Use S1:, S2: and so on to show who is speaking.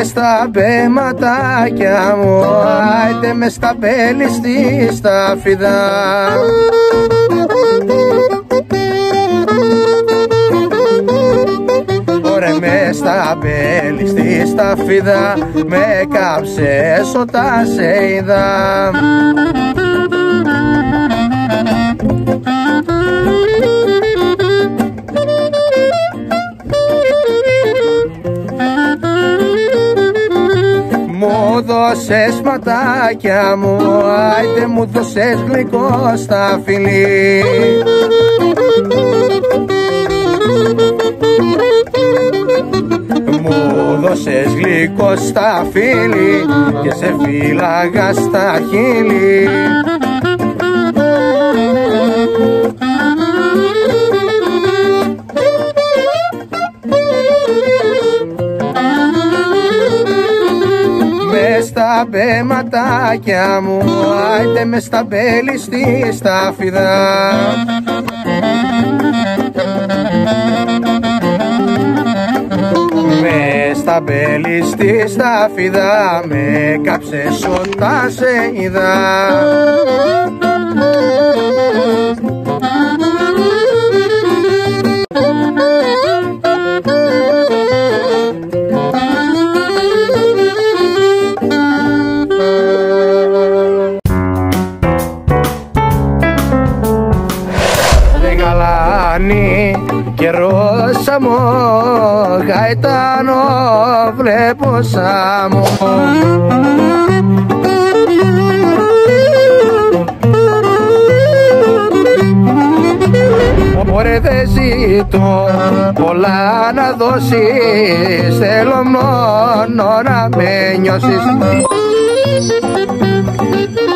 S1: στα μπέματάκια μου, άιτε μες στα μπέλη στη σταφίδα. Ωρε μες στα μπέλη στη σταφίδα, με κάψες όταν σε είδα. Μου δώσες ματάκια μου, άιτε μου δώσες γλυκό στα φιλί. Μου δώσες γλυκό στα φίλη και σε φύλαγα στα χείλη. Μες στα μπέματάκια μου, άιτε μες στα μπέλη στη σταφίδα. Μες στα μπέλη στη σταφίδα, με κάψες όταν σε είδα. Και ρώσα μου γαϊτάνο βλέπω σάμο. Μωρέ δεν ζητώ πολλά να δώσεις, θέλω μόνο να με νιώσεις.